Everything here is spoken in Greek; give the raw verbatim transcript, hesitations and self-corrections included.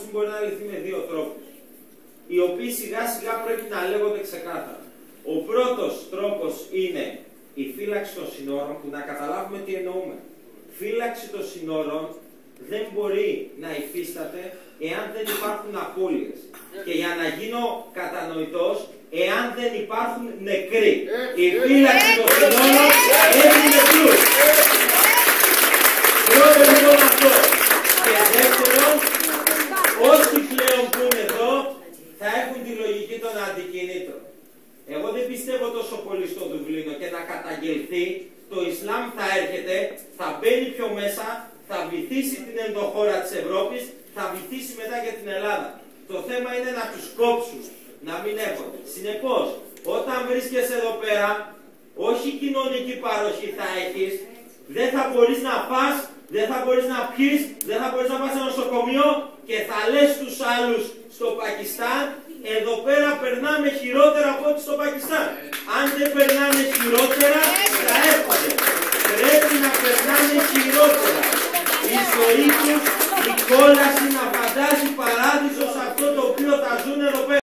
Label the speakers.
Speaker 1: μου μπορεί να λυθεί με δύο τρόπους, οι οποίοι σιγά σιγά πρέπει να λέγονται ξεκάθαρα. Ο πρώτος τρόπος είναι η φύλαξη των συνόρων, που να καταλάβουμε τι εννοούμε. Φύλαξη των συνόρων δεν μπορεί να υφίσταται εάν δεν υπάρχουν απώλειες. Και για να γίνω κατανοητός, εάν δεν υπάρχουν νεκροί. Η φύλαξη των συνόρων έχει νεκρούς. Πρώτο λοιπόν αυτό. Και δεύτερον, όσοι πλέον που είναι εδώ θα έχουν τη λογική των αντικινήτρων. Εγώ δεν πιστεύω τόσο πολύ στο Δουβλίνο και να καταγγελθεί, το Ισλάμ θα έρχεται, θα μπαίνει πιο μέσα, θα βυθίσει την ενδοχώρα της Ευρώπης, θα βυθίσει μετά και την Ελλάδα. Το θέμα είναι να τους κόψουν, να μην έρχονται. Συνεπώς, όταν βρίσκεσαι εδώ πέρα, όχι κοινωνική παροχή θα έχεις, δεν θα μπορείς να πας, δεν θα μπορείς να πιείς, δεν θα μπορείς να πας σε νοσοκομείο και θα λες στους άλλους στο Πακιστάν, εδώ πέρα περνάμε χειρότερα από ό,τι στο Πακιστάν. Αν δεν περνάμε χειρότερα, θα έρχονται. Πρέπει να περνάμε χειρότερα. Η ζωή τους, η κόλαση να φαντάζει παράδεισο σε αυτό το οποίο θα ζουν εδώ πέρα.